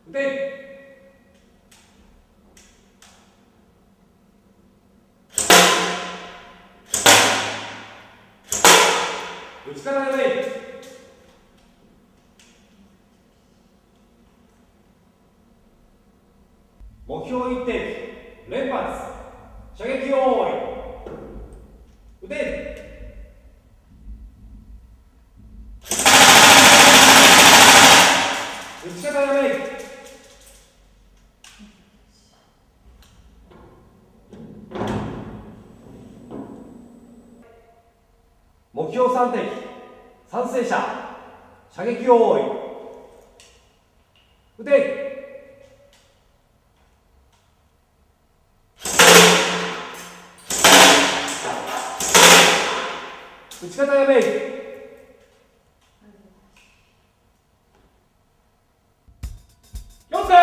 で内からやめ目標一定連発射撃用意撃て内からやめ目標3敵賛成者射撃用意撃て撃ち方やめ4手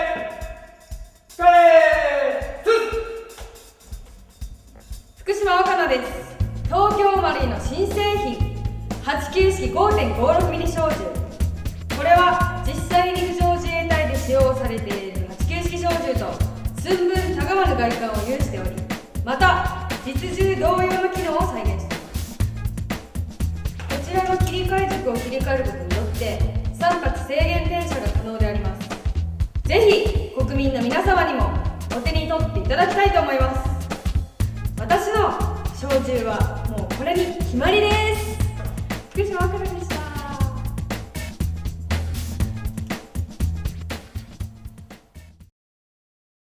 福島若菜です。東京マリーの新製品89式 5.56mm 小銃。これは実際に陸上自衛隊で使用されている89式小銃と寸分たがわぬ外観を有しており、また実銃同様の機能を再現しています。こちらの切り替え軸を切り替えることによって3発制限転射が可能であります。ぜひ国民の皆様にもお手に取っていただきたいと思います。私の小銃はもうこれに決まりです。福島若菜でした。